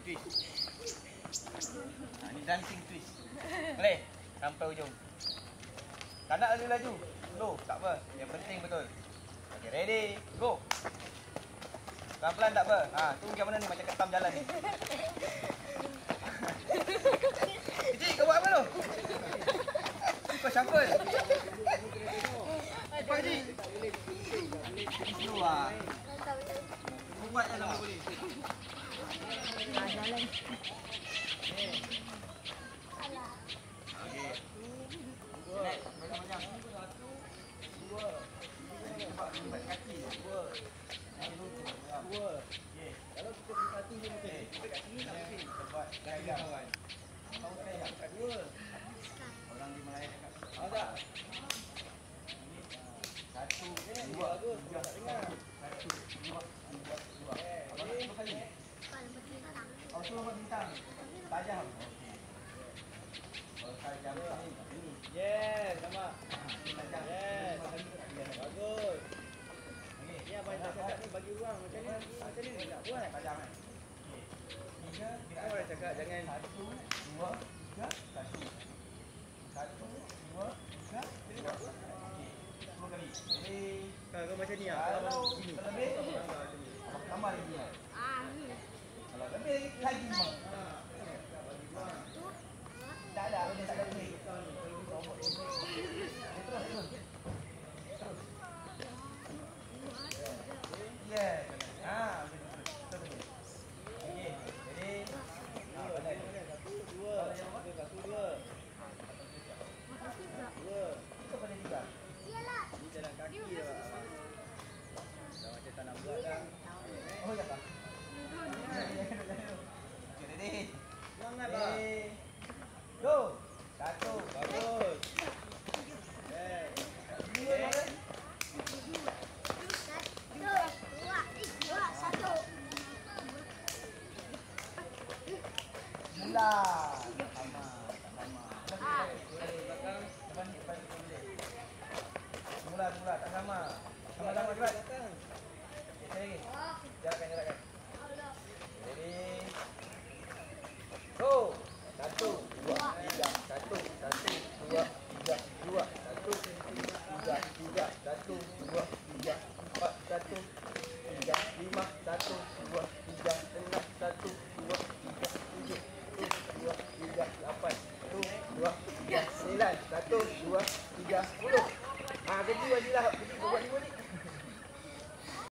twist. Ni dancing twist. Boleh? Sampai ujung. Tak nak laju. Slow, tak apa. Yang penting betul. Okay, ready? Go. Pelan-pelan tak apa. Tu macam mana ni? Macam ketam jalan ni. Cik, kau buat apa tu? Kau shuffle. Cepat, Cik. Slow lah. Kau buat je lah boleh. Jalan. Okey. Next, macam-macam. Dua. Buat kaki. Dua. Kalau kita beri kaki dia mungkin. Kita kat sini tak mungkin. Buat gaya kawan. Tahu saya kat dua. Orang di Melayu cakap. Ada. Satu, dua, tiga, satu, dua, tiga, dua. Abang nak dua kali? Oh, tu lompat bintang. Tajam. Okey. Kalau tajam ni. Yes, sama. Tajam. Yes. Bagus. Ni abang nak cakap ni bagi ruang macam ni. Macam ni nak buat. Tajam kan? Okey. Tiga, kita orang cakap jangan satu, dua, tiga, satu. Satu, dua, tiga, dua. Okey. 10 kali. Ready? Kalau macam ni kalau sini. Kalau lebih tambah lagi ya. Kalau lebih lagi bang. Tak ada, tak ada lebih. Terus. Yes. Betul. Okey, jadi satu, dua. Itu pada tiga. Ini jalan kaki dah. Dah macam tak nak buat dah. Oh, ya tak? Okey, ready? Semangat bah. Go. Satu. Bagus. Mula. Sama. Mula tak sama. Sama-sama cepat. Okey, jarakkan. Ready? Go. Satu, dua, tiga, satu, dua, tiga, dua, satu, tiga, satu, dua, tiga, empat, satu, tiga, lima, satu, dua, tiga, enam, satu, dua, tiga, tujuh, dua, tiga, lapan, dua, tiga, 9, 1, 2, 3, 10. Kedua je lah. Buat 5 ni.